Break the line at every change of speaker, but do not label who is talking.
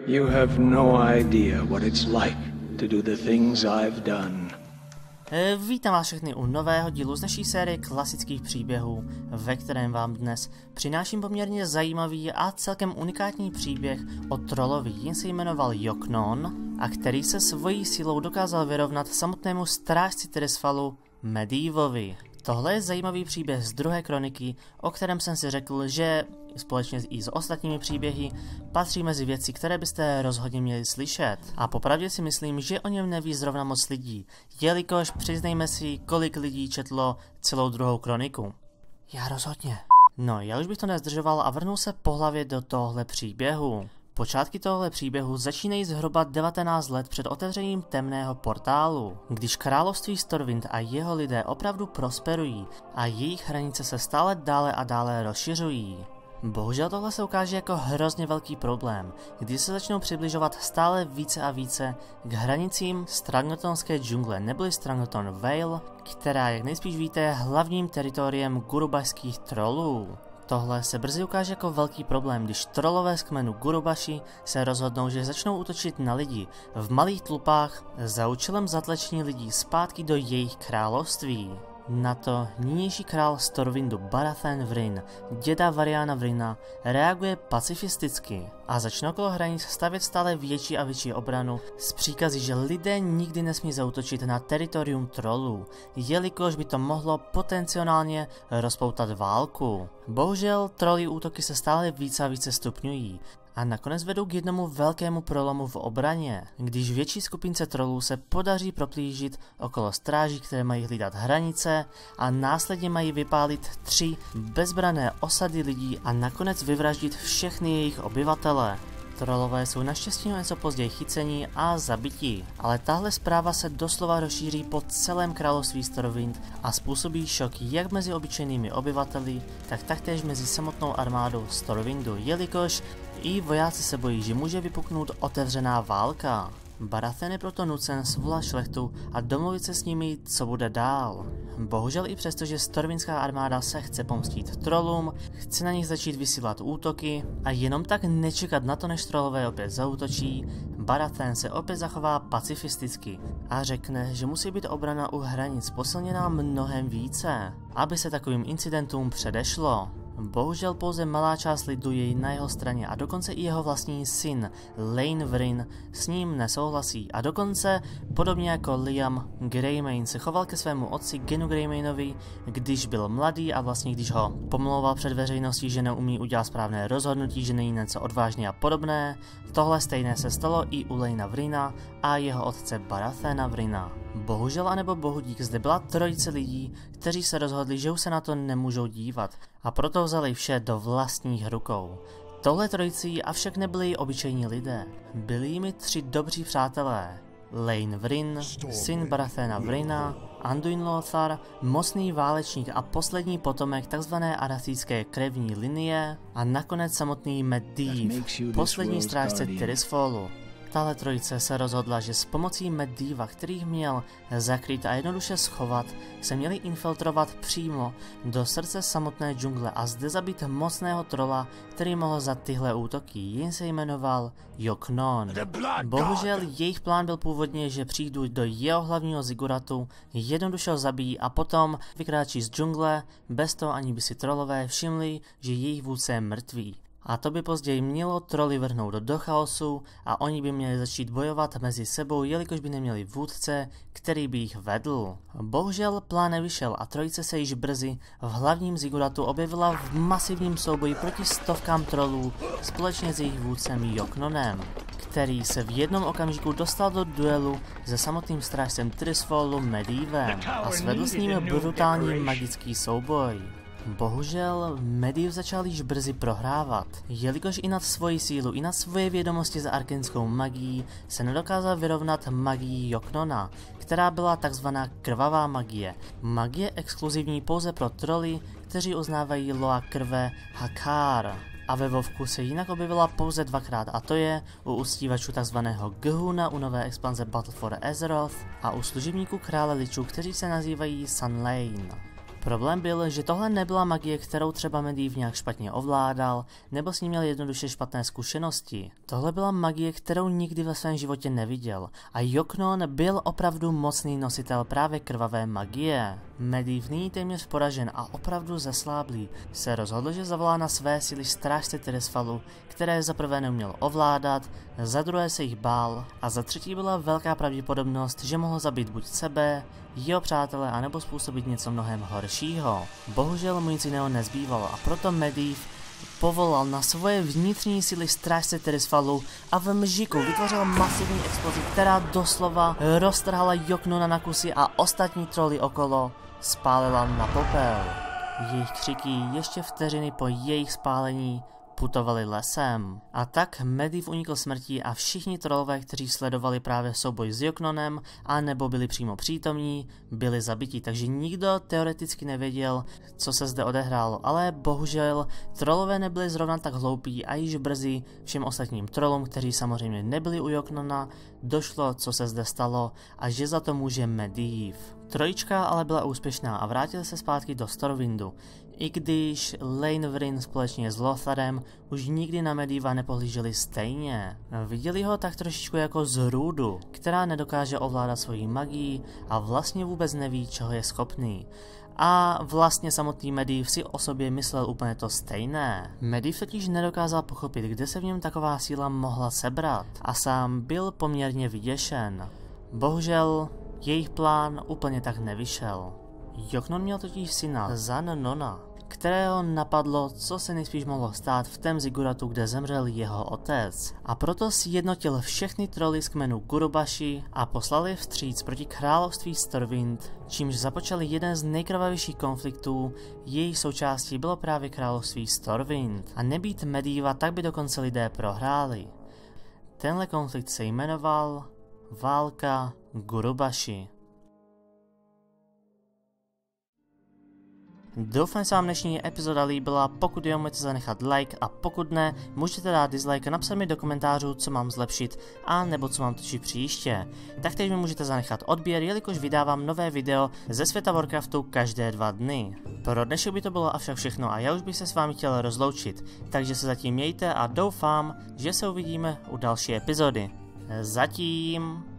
You have no idea what it's like to do the things I've done.
Vítám vás všechny u nového dílu z naší série klasických příběhů, ve kterém vám dnes přináším poměrně zajímavý a celkem unikátní příběh o trolovi, jen se jmenoval Joknon a který se svojí sílou dokázal vyrovnat samotnému strážci Tirisfalu Medivhovi. Tohle je zajímavý příběh z druhé kroniky, o kterém jsem si řekl, že společně i s ostatními příběhy patří mezi věci, které byste rozhodně měli slyšet. A popravdě si myslím, že o něm neví zrovna moc lidí, jelikož přiznejme si, kolik lidí četlo celou druhou kroniku. Já rozhodně. No, já už bych to nezdržoval a vrhnul se po hlavě do tohle příběhu. Počátky tohle příběhu začínají zhruba 19 let před otevřením temného portálu, když království Stormwind a jeho lidé opravdu prosperují a jejich hranice se stále dále a dále rozšiřují. Bohužel tohle se ukáže jako hrozně velký problém, když se začnou přibližovat stále více a více k hranicím Strangletonské džungle neboli Strangleton Vale, která, jak nejspíš víte, je hlavním teritoriem gurubašských trolů. Tohle se brzy ukáže jako velký problém, když trolové z kmenu Gurubaši se rozhodnou, že začnou útočit na lidi v malých tlupách za účelem zatlačení lidí zpátky do jejich království. Na to nynější král Stormwindu Barathen Vryn, děda Variana Vryna, reaguje pacifisticky a začne okolo hranic stavět stále větší a větší obranu s příkazy, že lidé nikdy nesmí zaútočit na teritorium trolů, jelikož by to mohlo potenciálně rozpoutat válku. Bohužel trolí útoky se stále více a více stupňují a nakonec vedou k jednomu velkému prolomu v obraně, když větší skupince trolů se podaří proplížit okolo stráží, které mají hlídat hranice a následně mají vypálit 3 bezbranné osady lidí a nakonec vyvraždit všechny jejich obyvatele. Trolové jsou naštěstí něco později chycení a zabití, ale tahle zpráva se doslova rozšíří po celém království Stormwind a způsobí šok jak mezi obyčejnými obyvateli, tak taktéž mezi samotnou armádou Stormwindu, jelikož i vojáci se bojí, že může vypuknout otevřená válka. Barathen je proto nucen svolat šlechtu a domluvit se s nimi, co bude dál. Bohužel i přesto, že Stormwindská armáda se chce pomstít trolům, chce na nich začít vysílat útoky a jenom tak nečekat na to, než trolové opět zaútočí, Barathen se opět zachová pacifisticky a řekne, že musí být obrana u hranic posilněná mnohem více, aby se takovým incidentům předešlo. Bohužel pouze malá část lidu je na jeho straně a dokonce i jeho vlastní syn Lane Vryn s ním nesouhlasí a dokonce, podobně jako Liam Greymane se choval ke svému otci Genu Greymanovi, když byl mladý a vlastně když ho pomlouval před veřejností, že neumí udělat správné rozhodnutí, že není něco odvážné a podobné. Tohle stejné se stalo i u Lanea Vryna a jeho otce Barathena Vryna. Bohužel anebo bohudík zde byla trojice lidí, kteří se rozhodli, že už se na to nemůžou dívat a proto vzali vše do vlastních rukou. Tohle trojicí avšak nebyli obyčejní lidé, byli jimi 3 dobří přátelé. Lane Vryn, syn Barathena Vryna, Anduin Lothar, mocný válečník a poslední potomek tzv. Arathijské krevní linie a nakonec samotný Medivh, poslední strážce Tirisfalu. Tahle trojice se rozhodla, že s pomocí Medivha, který měl zakrýt a jednoduše schovat, se měli infiltrovat přímo do srdce samotné džungle a zde zabít mocného trola, který mohl za tyhle útoky, jen se jmenoval Joknon. Bohužel jejich plán byl původně, že přijdou do jeho hlavního ziguratu, jednoduše ho zabijí a potom vykráčí z džungle, bez toho ani by si trolové všimli, že jejich vůdce je mrtvý. A to by později mělo troly vrhnout do chaosu a oni by měli začít bojovat mezi sebou, jelikož by neměli vůdce, který by jich vedl. Bohužel plán nevyšel a trojice se již brzy v hlavním ziguratu objevila v masivním souboji proti stovkám trolů společně s jejich vůdcem Joknonem, který se v jednom okamžiku dostal do duelu se samotným strážcem Tirisfalu Medivhem a svedl s ním brutální magický souboj. Bohužel Medivh začal již brzy prohrávat, jelikož i nad svoji sílu, i nad svoje vědomosti za arkenskou magií se nedokázal vyrovnat magii Joknona, která byla takzvaná krvavá magie. Magie exkluzivní pouze pro troly, kteří uznávají loa krve Hakar. A ve WoWku se jinak objevila pouze 2krát, a to je u uctívačů tzv. Gehuna u nové expanze Battle for Azeroth a u služebníků krále ličů, kteří se nazývají Sunlane. Problém byl, že tohle nebyla magie, kterou třeba Medivh nějak špatně ovládal, nebo s ní měl jednoduše špatné zkušenosti. Tohle byla magie, kterou nikdy ve svém životě neviděl a Joknon byl opravdu mocný nositel právě krvavé magie. Medivh, nyní téměř poražen a opravdu zesláblý, se rozhodl, že zavolá na své síly strážce Tirisfalu, které za prvé neuměl ovládat, za druhé se jich bál a za třetí byla velká pravděpodobnost, že mohl zabít buď sebe, jeho přátele, anebo způsobit něco mnohem horšího. Bohužel mu nic jiného nezbývalo a proto Medivh povolal na svoje vnitřní síly strážce Tirisfalu a v mžiku vytvořil masivní explozi, která doslova roztrhala Joknona na kusy a ostatní troly okolo spálila na popel. Jejich křiky ještě vteřiny po jejich spálení putovali lesem. A tak Medivh unikl smrti a všichni trollové, kteří sledovali právě souboj s Joknonem a nebo byli přímo přítomní, byli zabiti, takže nikdo teoreticky nevěděl, co se zde odehrálo, ale bohužel trollové nebyli zrovna tak hloupí a již brzy všem ostatním trollům, kteří samozřejmě nebyli u Joknona, došlo, co se zde stalo a že za to může Medivh. Trojička ale byla úspěšná a vrátili se zpátky do Stormwindu, i když Lane Vryn společně s Lotharem už nikdy na Medivha nepohlíželi stejně. Viděli ho tak trošičku jako zrůdu, která nedokáže ovládat svoji magii a vlastně vůbec neví, čeho je schopný. A vlastně samotný Medivh si o sobě myslel úplně to stejné. Medivh totiž nedokázal pochopit, kde se v něm taková síla mohla sebrat a sám byl poměrně vyděšen. Bohužel jejich plán úplně tak nevyšel. Joknon měl totiž syna Zan-Nona, kterého napadlo, co se nejspíš mohlo stát v tém Ziguratu, kde zemřel jeho otec. A proto sjednotil všechny troly z kmenu Gurubashi a poslal je vstříc proti království Stormwind, čímž započal jeden z nejkrvavějších konfliktů, jejich součástí bylo právě království Stormwind. A nebýt Medivha, tak by dokonce lidé prohráli. Tenhle konflikt se jmenoval Válka Gurubashi. Doufám, že se vám dnešní epizoda líbila, pokud jo, můžete zanechat like a pokud ne, můžete dát dislike a napsat mi do komentářů, co mám zlepšit a nebo co mám točit příště. Taktéž mi můžete zanechat odběr, jelikož vydávám nové video ze světa Warcraftu každé 2 dny. Pro dnešek by to bylo avšak všechno a já už bych se s vámi chtěl rozloučit, takže se zatím mějte a doufám, že se uvidíme u další epizody. Zatím.